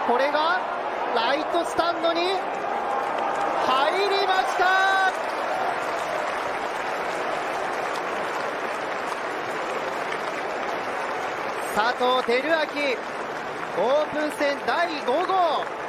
これがライトスタンドに入りました。佐藤輝明、オープン戦第5号。